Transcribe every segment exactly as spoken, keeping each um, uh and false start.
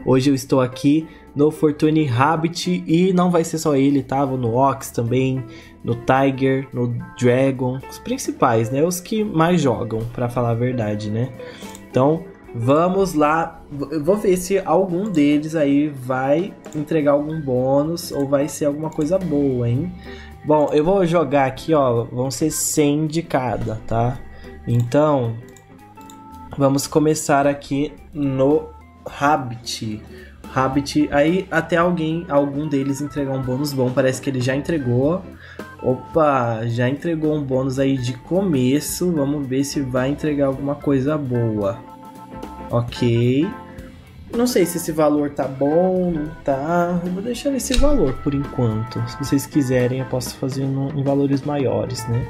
Hoje eu estou aqui no Fortune Rabbit e não vai ser só ele, tá? Vou no Ox também, no Tiger, no Dragon, os principais, né? Os que mais jogam, pra falar a verdade, né? Então, vamos lá. Eu vou ver se algum deles aí vai entregar algum bônus ou vai ser alguma coisa boa, hein? Bom, eu vou jogar aqui, ó, vão ser cem de cada, tá? Então, vamos começar aqui no Rabbit. Rabbit, aí até alguém, algum deles entregar um bônus bom, parece que ele já entregou. Opa, já entregou um bônus aí de começo, vamos ver se vai entregar alguma coisa boa. Ok, não sei se esse valor tá bom, não tá, eu vou deixar esse valor por enquanto. Se vocês quiserem eu posso fazer no, em valores maiores, né?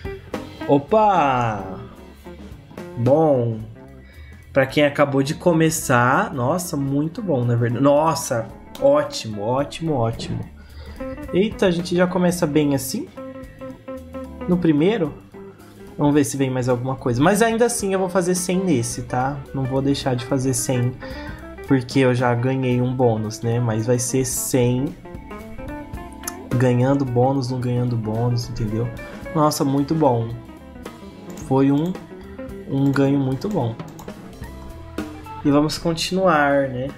Opa, bom. Pra quem acabou de começar, nossa, muito bom, na verdade. Nossa, ótimo, ótimo, ótimo. Eita, a gente já começa bem assim. No primeiro. Vamos ver se vem mais alguma coisa. Mas ainda assim eu vou fazer cem nesse, tá? Não vou deixar de fazer cem, porque eu já ganhei um bônus, né? Mas vai ser cem ganhando bônus, não ganhando bônus, entendeu? Nossa, muito bom. Foi um, um ganho muito bom. E vamos continuar, né?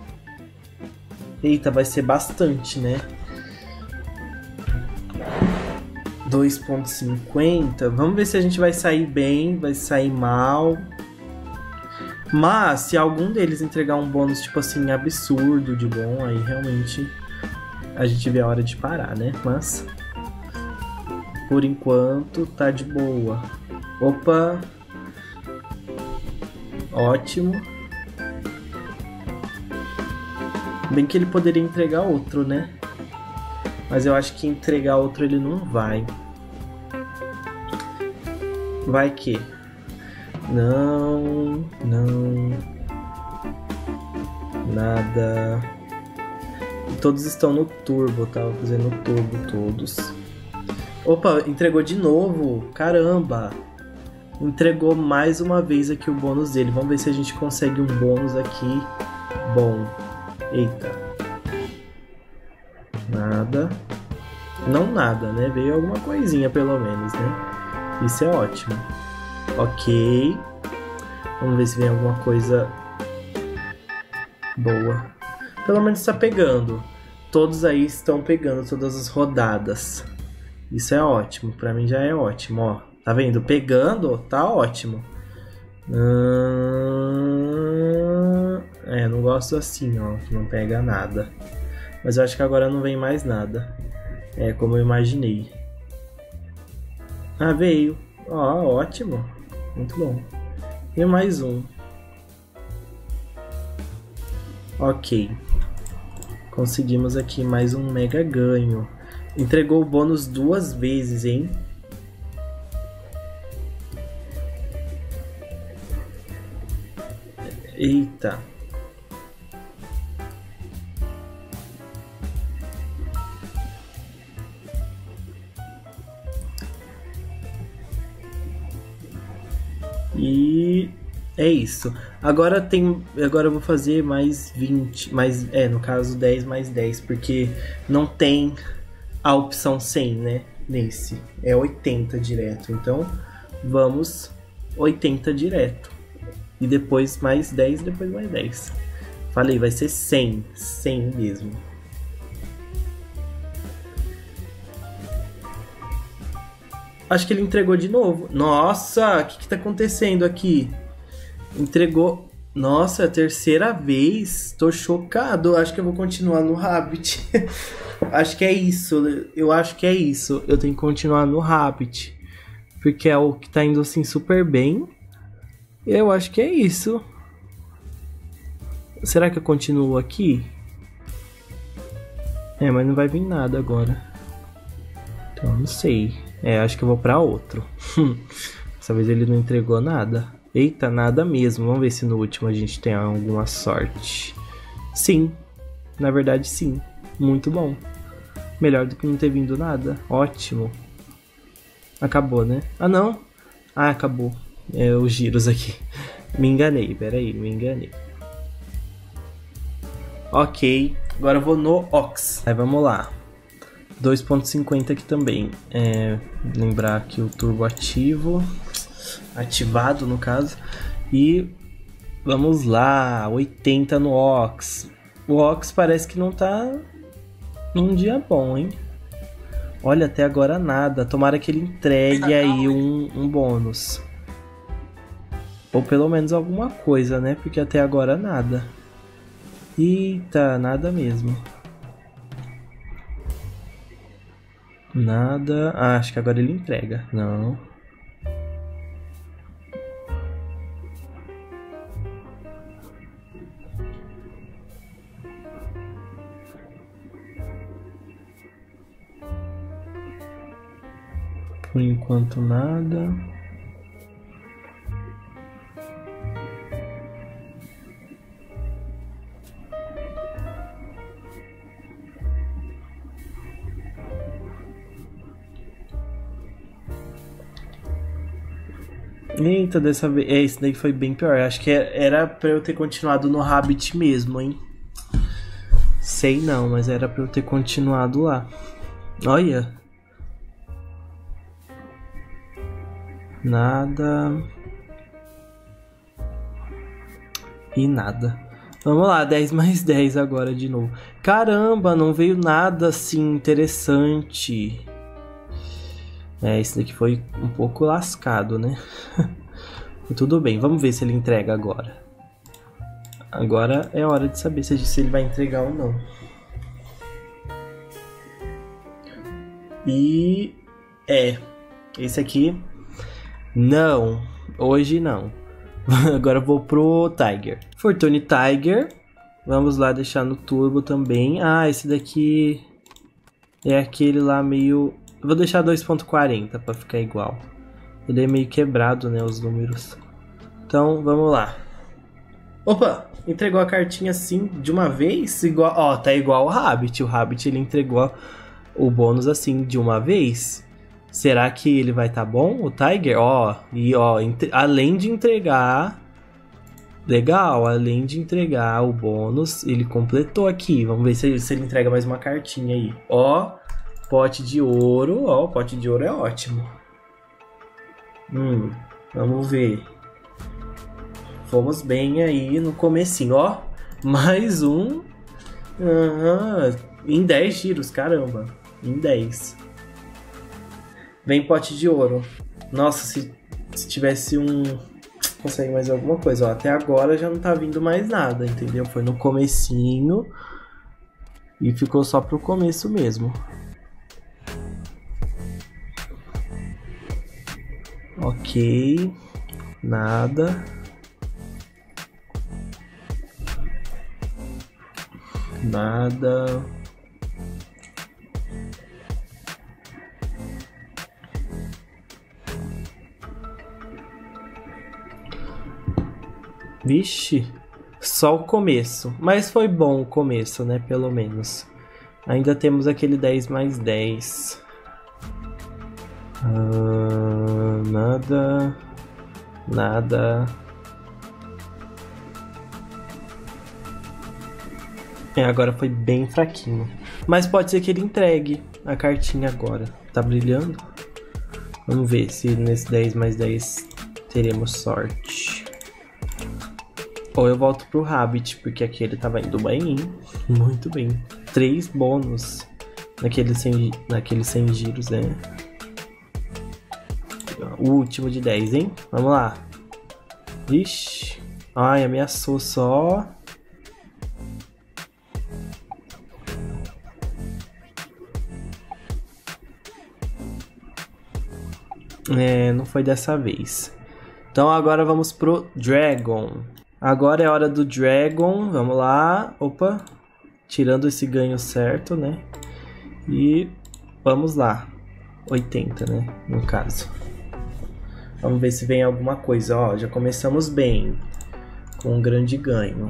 Eita, vai ser bastante, né? dois ponto cinquenta. Vamos ver se a gente vai sair bem, vai sair mal. Mas, se algum deles entregar um bônus, tipo assim, absurdo de bom, aí realmente a gente vê a hora de parar, né? Mas, por enquanto, tá de boa. Opa! Ótimo. Bem que ele poderia entregar outro, né? Mas eu acho que entregar outro ele não vai. Vai que? Não, não. Nada. Todos estão no turbo, tá? Vou fazer no turbo todos. Opa, entregou de novo. Caramba. Entregou mais uma vez aqui o bônus dele. Vamos ver se a gente consegue um bônus aqui bom. Eita. Nada. Não nada, né? Veio alguma coisinha pelo menos, né? Isso é ótimo. Ok. Vamos ver se vem alguma coisa boa. Pelo menos está pegando. Todos aí estão pegando todas as rodadas. Isso é ótimo. Pra mim já é ótimo, ó. Tá vendo? Pegando, tá ótimo. Hum... É, não gosto assim, ó. Que não pega nada. Mas eu acho que agora não vem mais nada. É, como eu imaginei. Ah, veio. Ó, ótimo. Muito bom. E mais um. Ok. Conseguimos aqui mais um mega ganho. Entregou o bônus duas vezes, hein? Eita. E é isso. Agora tem, agora eu vou fazer mais vinte, mais, é, no caso dez mais dez, porque não tem a opção cem, né, nesse. É oitenta direto. Então, vamos oitenta direto. E depois mais dez, depois mais dez. Falei, vai ser cem, cem mesmo. Acho que ele entregou de novo. Nossa, o que que tá acontecendo aqui? Entregou. Nossa, é a terceira vez. Tô chocado. Acho que eu vou continuar no Rabbit. Acho que é isso. Eu acho que é isso. Eu tenho que continuar no Rabbit. Porque é o que tá indo assim super bem. Eu acho que é isso. Será que eu continuo aqui? É, mas não vai vir nada agora. Então, não sei. É, acho que eu vou pra outro. Dessa vez ele não entregou nada. Eita, nada mesmo. Vamos ver se no último a gente tem alguma sorte. Sim. Na verdade, sim. Muito bom. Melhor do que não ter vindo nada. Ótimo. Acabou, né? Ah, não. Ah, acabou. É, os giros aqui. Me enganei. Pera aí, me enganei. Ok, agora eu vou no Ox. Aí vamos lá. dois ponto cinquenta aqui também. É, lembrar aqui o turbo ativo. Ativado no caso. E vamos lá, oitenta no Ox. O Ox parece que não tá num dia bom, hein? Olha, até agora nada. Tomara que ele entregue aí um, um bônus. Ou pelo menos alguma coisa, né? Porque até agora nada. Eita, nada mesmo. Nada. Ah, acho que agora ele entrega. Não. Por enquanto nada. Eita, dessa vez. É, esse daí foi bem pior. Acho que era pra eu ter continuado no Rabbit mesmo, hein? Sei não, mas era pra eu ter continuado lá. Olha. Nada. E nada. Vamos lá, dez mais dez agora de novo. Caramba, não veio nada assim interessante. É, esse daqui foi um pouco lascado, né? Tudo bem, vamos ver se ele entrega agora. Agora é hora de saber se, se ele vai entregar ou não. E... é, esse aqui... não, hoje não. Agora eu vou pro Tiger. Fortune Tiger. Vamos lá deixar no turbo também. Ah, esse daqui é aquele lá meio... eu vou deixar dois ponto quarenta para ficar igual. Ele é meio quebrado, né, os números. Então, vamos lá. Opa, entregou a cartinha assim de uma vez? Igual, ó, tá igual o Rabbit. O Rabbit ele entregou o bônus assim de uma vez. Será que ele vai tá bom, o Tiger? Ó, e ó, além de entregar... legal, além de entregar o bônus, ele completou aqui. Vamos ver se ele, se ele entrega mais uma cartinha aí. Ó, pote de ouro. Ó, o pote de ouro é ótimo. Hum, vamos ver. Fomos bem aí no comecinho, ó. Mais um. Uhum, em dez giros, caramba. Em dez. Vem pote de ouro. Nossa, se, se tivesse um... consegue mais alguma coisa, ó. Até agora já não tá vindo mais nada, entendeu? Foi no comecinho e ficou só pro começo mesmo. Ok, nada. Nada. Vixe, só o começo. Mas foi bom o começo, né? Pelo menos. Ainda temos aquele dez mais dez. Ah, nada. Nada. É, agora foi bem fraquinho. Mas pode ser que ele entregue a cartinha agora. Tá brilhando? Vamos ver se nesse dez mais dez teremos sorte. Ou eu volto pro Rabbit, porque aqui ele tava indo bem, hein? Muito bem. Três bônus naquele cem, naquele cem giros, né? O último de dez, hein? Vamos lá. Ixi. Ai, ameaçou só. É, não foi dessa vez. Então agora vamos pro Dragon. Agora é hora do Dragon. Vamos lá. Opa. Tirando esse ganho certo, né? E vamos lá. oitenta, né? No caso. Vamos ver se vem alguma coisa. Ó, já começamos bem. Com um grande ganho.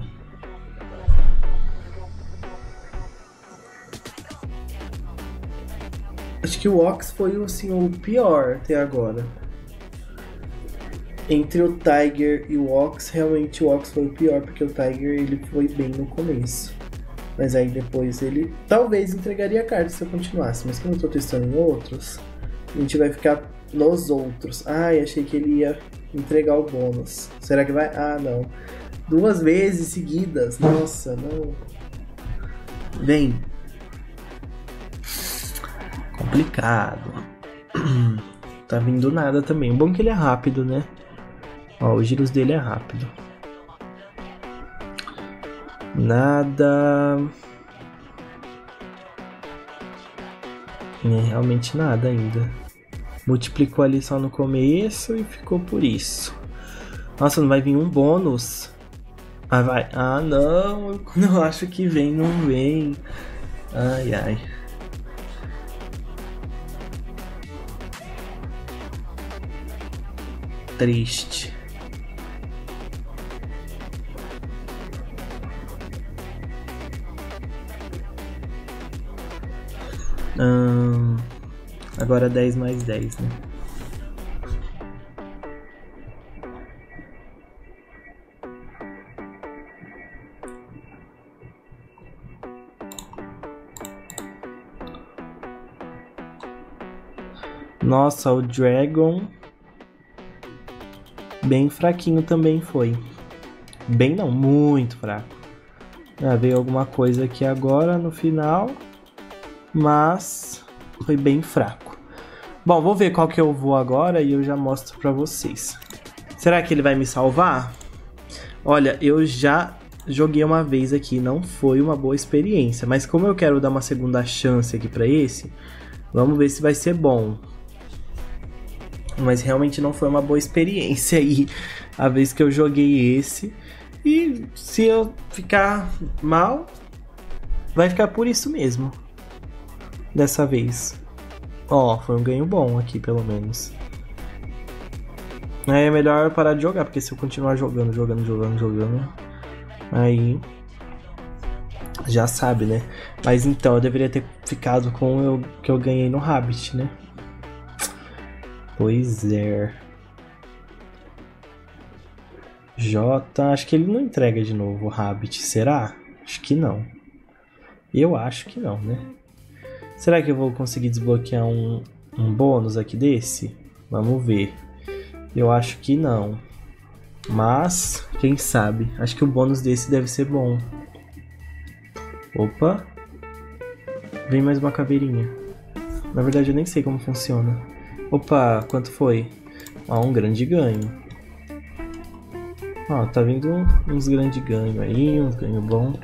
Acho que o Ox foi assim, o pior até agora. Entre o Tiger e o Ox, realmente o Ox foi o pior, porque o Tiger ele foi bem no começo. Mas aí depois ele talvez entregaria a carta se eu continuasse. Mas como eu tô testando em outros, a gente vai ficar nos outros. Ai, achei que ele ia entregar o bônus. Será que vai? Ah, não. Duas vezes seguidas. Nossa, não. Vem. Complicado. Tá vindo nada também. O bom é que ele é rápido, né? Ó, os giros dele é rápido. Nada. É, realmente nada ainda. Multiplicou ali só no começo e ficou por isso. Nossa, não vai vir um bônus. Ah, vai. Ah, não. Quando eu acho que vem, não vem. Ai, ai. Triste. Hum, agora dez mais dez, né? Nossa, o Dragon bem fraquinho também foi. Bem não, muito fraco. Ah, veio alguma coisa aqui agora no final, mas foi bem fraco. Bom, vou ver qual que eu vou agora e eu já mostro pra vocês. Será que ele vai me salvar? Olha, eu já joguei uma vez aqui, não foi uma boa experiência, mas como eu quero dar uma segunda chance aqui pra esse, vamos ver se vai ser bom. Mas realmente não foi uma boa experiência aí a vez que eu joguei esse. E se eu ficar mal, vai ficar por isso mesmo. Dessa vez. Ó, foi um ganho bom aqui pelo menos. Aí é melhor parar de jogar, porque se eu continuar jogando, jogando, jogando, jogando, aí já sabe, né? Mas então, eu deveria ter ficado com o que eu ganhei no Rabbit, né? Pois é. J, acho que ele não entrega de novo o Rabbit, será? Acho que não. Eu acho que não, né? Será que eu vou conseguir desbloquear um, um bônus aqui desse? Vamos ver. Eu acho que não. Mas, quem sabe? Acho que o bônus desse deve ser bom. Opa. Vem mais uma caveirinha. Na verdade eu nem sei como funciona. Opa, quanto foi? Ó, um grande ganho. Ó, tá vindo uns grandes ganhos aí, uns ganhos bons.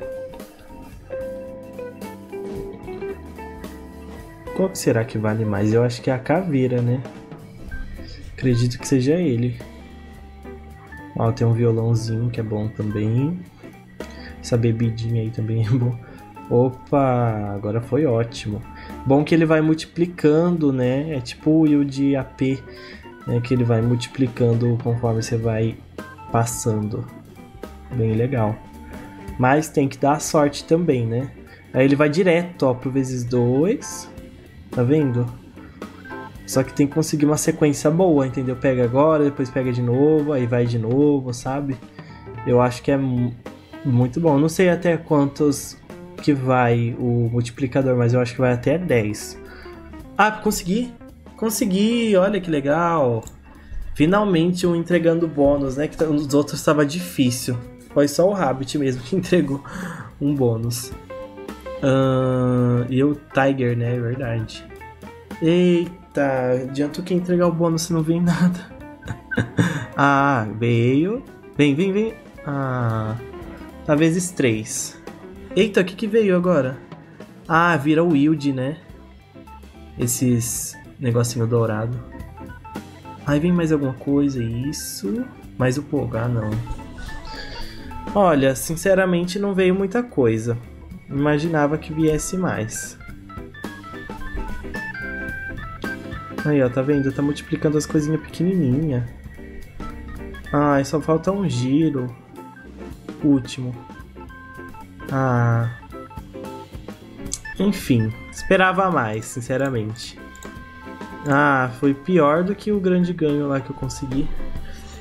Qual que será que vale mais? Eu acho que é a caveira, né? Acredito que seja ele. Ó, tem um violãozinho que é bom também. Essa bebidinha aí também é bom. Opa, agora foi ótimo. Bom que ele vai multiplicando, né? É tipo o Will de A P, né? Que ele vai multiplicando conforme você vai passando. Bem legal. Mas tem que dar sorte também, né? Aí ele vai direto, ó, pro vezes dois. Tá vendo? Só que tem que conseguir uma sequência boa, entendeu? Pega agora, depois pega de novo, aí vai de novo, sabe? Eu acho que é muito bom. Não sei até quantos que vai o multiplicador, mas eu acho que vai até dez. Ah, consegui! Consegui! Olha que legal! Finalmente um entregando bônus, né? Que os outros estava difícil. Foi só o Rabbit mesmo que entregou um bônus. Uh, e o Tiger, né? É verdade. Eita! Adiantou que entregar o bônus se não vem nada. Ah, veio. Vem, vem, vem. Ah, tá vezes três. Eita, o que que veio agora? Ah, vira o Wild, né? Esses negocinho dourado. Aí vem mais alguma coisa, isso. Mais o Pogo, ah não. Olha, sinceramente não veio muita coisa. Imaginava que viesse mais. Aí, ó, tá vendo? Tá multiplicando as coisinhas pequenininhas. Ai, só falta um giro. Último. Ah. Enfim, esperava mais, sinceramente. Ah, foi pior do que o grande ganho lá que eu consegui.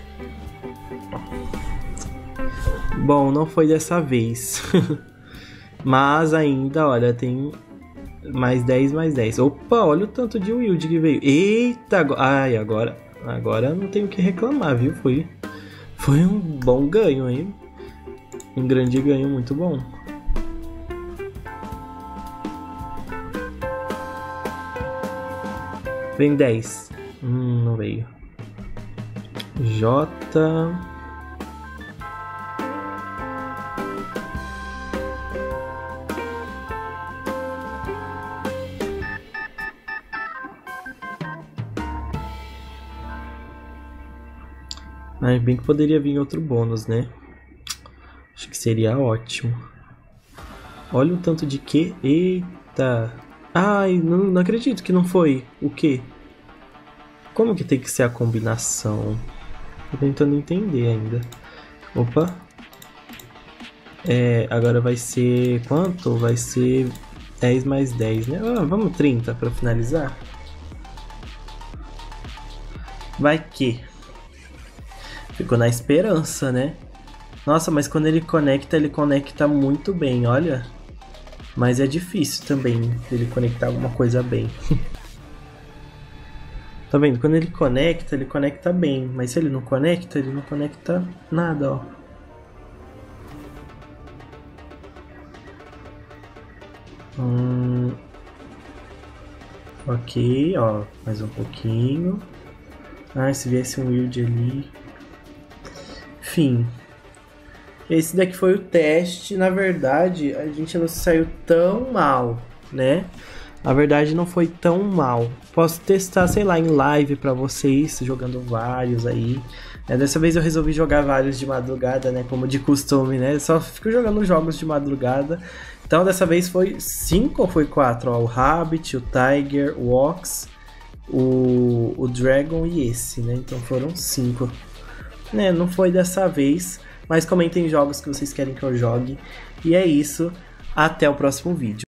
Bom, não foi dessa vez. Mas ainda, olha, tem mais dez, mais dez. Opa, olha o tanto de wild que veio. Eita, ai, agora, agora não tenho o que reclamar, viu? Foi, foi um bom ganho, hein? Um grande ganho, muito bom. Vem dez. Hum, não veio. J. Ai, bem que poderia vir outro bônus, né? Acho que seria ótimo. Olha o tanto de que... Eita! Ai, não, não acredito que não foi. O quê? Como que tem que ser a combinação? Tô tentando entender ainda. Opa! É, agora vai ser... Quanto? Vai ser dez mais dez, né? Ah, vamos trinta pra finalizar? Vai que... Ficou na esperança, né? Nossa, mas quando ele conecta, ele conecta muito bem, olha. Mas é difícil também ele conectar alguma coisa bem. Tá vendo? Quando ele conecta, ele conecta bem. Mas se ele não conecta, ele não conecta nada, ó. Hum... Ok, ó. Mais um pouquinho. Ah, se viesse um weird ali... Enfim, esse daqui foi o teste. Na verdade, a gente não saiu tão mal, né? Na verdade, não foi tão mal. Posso testar, sei lá, em live pra vocês, jogando vários aí. É, dessa vez eu resolvi jogar vários de madrugada, né? Como de costume, né? Eu só fico jogando jogos de madrugada. Então, dessa vez foi cinco ou foi quatro? Ó, o Rabbit, o Tiger, o Ox, o, o Dragon e esse, né? Então foram cinco. Né, não foi dessa vez, mas comentem jogos que vocês querem que eu jogue. E é isso, até o próximo vídeo.